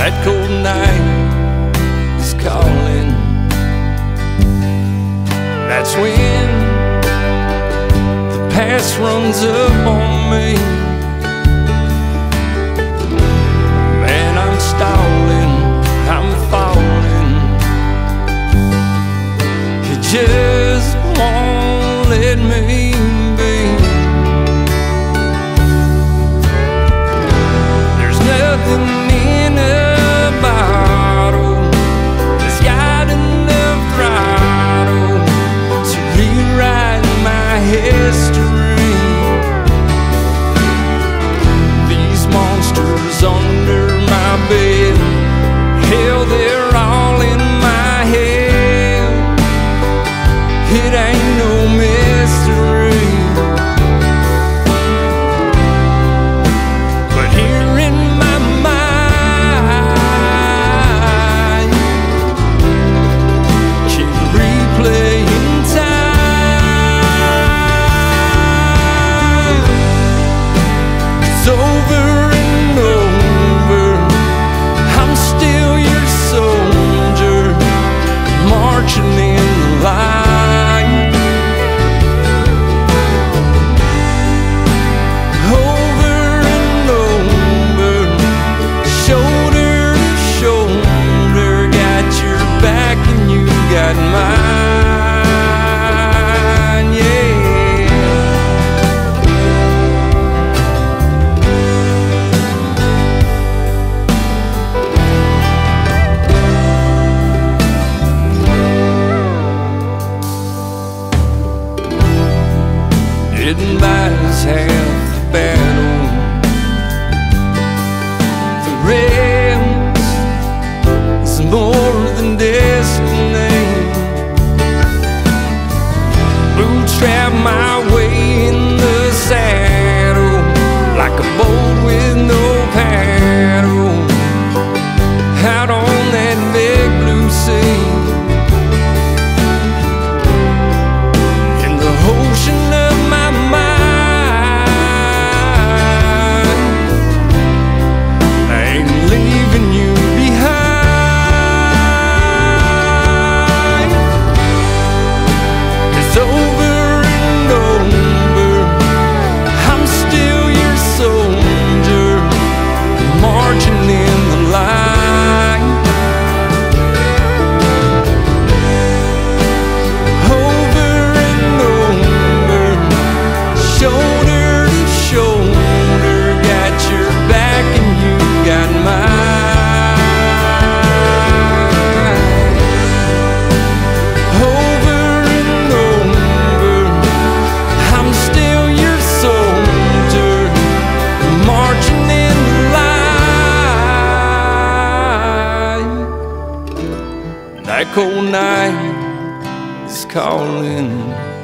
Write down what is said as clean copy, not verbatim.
That cold night is calling. That's when the past runs up on me. Man, I'm stalling, I'm falling. You just won't let me be. There's nothing in a bottle that's got enough throttle to rewrite my history. These monsters under my bed, hell, they're all in my head. It ain't no mystery. But here in my mind, keep replaying time. It's over and over. I'm still your soldier, marching in the line. Mine, yeah. Didn't buy us half the battle. The rest is more than destiny. Bootstrap my way in the saddle like a boat with no paddle, out on that big blue sea. In the ocean of my mind, I ain't leaving you behind. It's over. That cold night is calling.